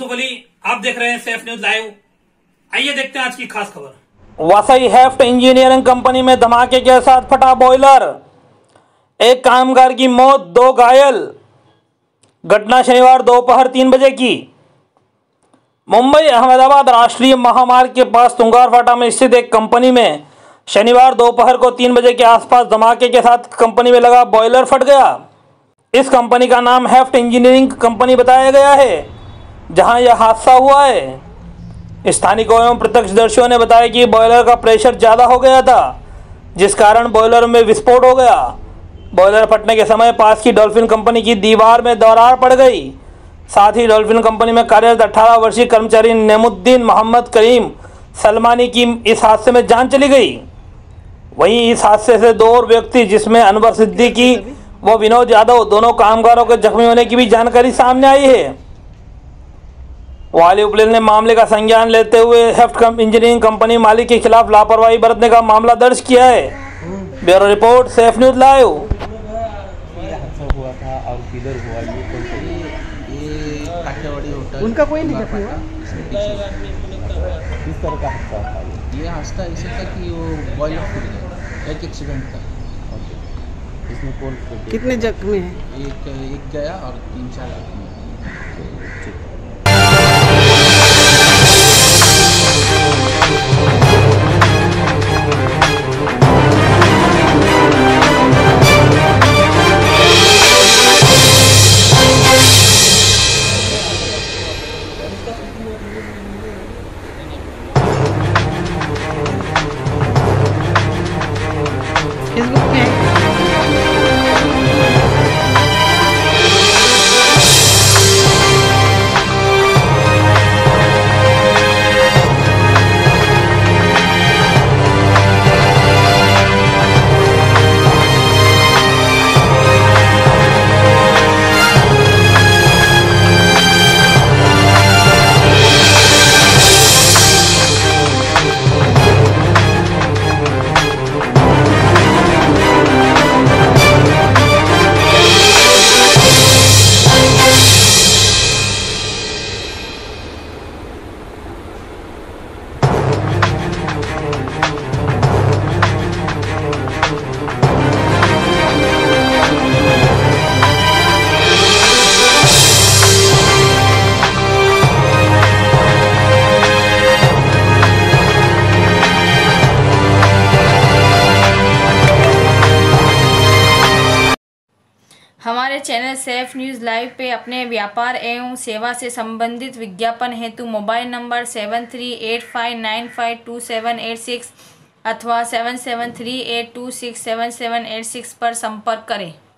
यूसुफ अली, आप देख रहे हैं सैफ न्यूज लाइव। आइए देखते हैं आज की खास खबर। वसई हेफ्ट इंजीनियरिंग कंपनी में धमाके के साथ फटा बॉयलर, एक कामगार की मौत, 2 घायल। घटना शनिवार दोपहर 3 बजे की। मुंबई अहमदाबाद राष्ट्रीय महामार्ग के पास तुंगारफाटा में स्थित एक कंपनी में शनिवार दोपहर को 3 बजे के आसपास धमाके के साथ कंपनी में लगा बॉयलर फट गया। इस कंपनी का नाम हेफ्ट इंजीनियरिंग कंपनी बताया गया है, जहां यह हादसा हुआ है। स्थानिकों एवं प्रत्यक्षदर्शियों ने बताया कि बॉयलर का प्रेशर ज़्यादा हो गया था, जिस कारण बॉयलर में विस्फोट हो गया। बॉयलर फटने के समय पास की डॉल्फिन कंपनी की दीवार में दरार पड़ गई। साथ ही डॉल्फिन कंपनी में कार्यरत 18 वर्षीय कर्मचारी नेमुद्दीन मोहम्मद करीम सलमानी की इस हादसे में जान चली गई। वहीं इस हादसे से 2 और व्यक्ति, जिसमें अनवर सिद्दीकी व विनोद यादव, दोनों कामगारों के जख्मी होने की भी जानकारी सामने आई है। वाली उपलेल ने मामले का संज्ञान लेते हुए हेफ्ट इंजीनियरिंग कंपनी मालिक के खिलाफ लापरवाही बरतने का मामला दर्ज किया है। Bureau report, Saif news live. हुआ था और किधर हुआ, ये कौन सा? ये काठियावाड़ी होटल, उनका कोई नहीं जख्मी हुआ। किस तरह का हादसा था? ये हादसा ऐसे था कि वो बॉयलर फूट गया, एक एक्सीडेंट था। इसमें कौन कितने जख्मी हैं? एक गया और 3-4 जख्मी। फेसबुक पे है। हमारे चैनल सैफ न्यूज़ लाइव पे अपने व्यापार एवं सेवा से संबंधित विज्ञापन हेतु मोबाइल नंबर 7385952786 अथवा 7738267786 पर संपर्क करें।